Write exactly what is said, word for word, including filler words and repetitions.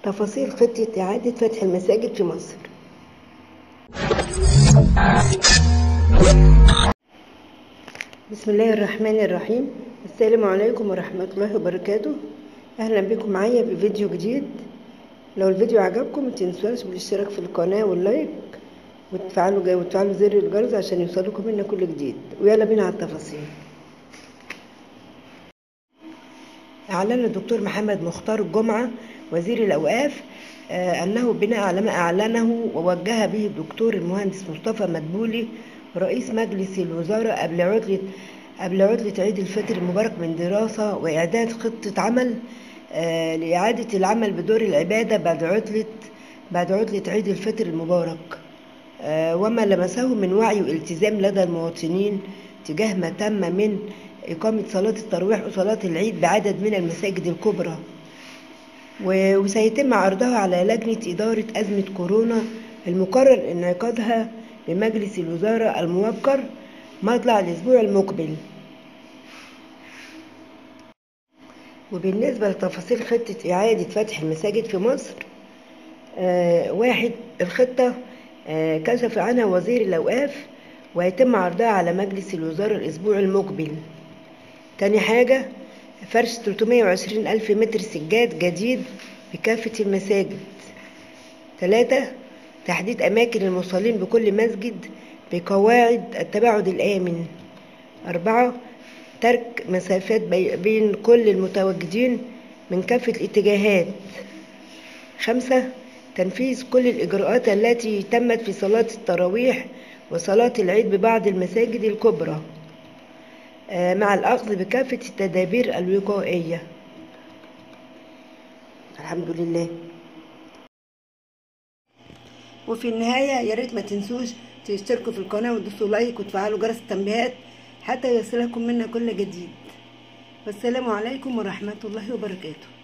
تفاصيل خطة إعادة فتح المساجد في مصر. بسم الله الرحمن الرحيم. السلام عليكم ورحمة الله وبركاته. أهلا بكم معايا في فيديو جديد. لو الفيديو عجبكم متنسوش بالاشتراك في القناة واللايك وتفعلوا جاي وتفعلوا زر الجرس عشان يوصلكم منا كل جديد. ويلا بينا على التفاصيل. أعلن الدكتور محمد مختار الجمعة وزير الأوقاف آه أنه بناء على ما أعلنه ووجه به الدكتور المهندس مصطفى مدبولي رئيس مجلس الوزراء قبل عطلة قبل عطلة عيد الفطر المبارك من دراسة وإعداد خطة عمل آه لإعادة العمل بدور العبادة بعد عطلة بعد عطلة عيد الفطر المبارك آه وما لمسه من وعي والتزام لدى المواطنين تجاه ما تم من إقامة صلاة التراويح وصلاة العيد بعدد من المساجد الكبرى، وسيتم عرضها على لجنة إدارة أزمة كورونا المقرر انعقادها بمجلس الوزراء الموقر مطلع الأسبوع المقبل. وبالنسبة لتفاصيل خطة إعادة فتح المساجد في مصر، آه واحد الخطة آه كشف عنها وزير الأوقاف ويتم عرضها على مجلس الوزراء الأسبوع المقبل. تاني حاجة فرش ثلاثمائة وعشرين ألف متر سجاد جديد بكافة المساجد. ثلاثة تحديد أماكن المصلين بكل مسجد بقواعد التباعد الآمن. أربعة ترك مسافات بين كل المتواجدين من كافة الاتجاهات. خمسة تنفيذ كل الإجراءات التي تمت في صلاة التراويح وصلاة العيد ببعض المساجد الكبرى مع الأخذ بكافة التدابير الوقائية. الحمد لله. وفي النهاية يا ريت ما تنسوش تشتركوا في القناة وتدوسوا لايك وتفعلوا جرس التنبيهات حتى يصلكم منا كل جديد. والسلام عليكم ورحمة الله وبركاته.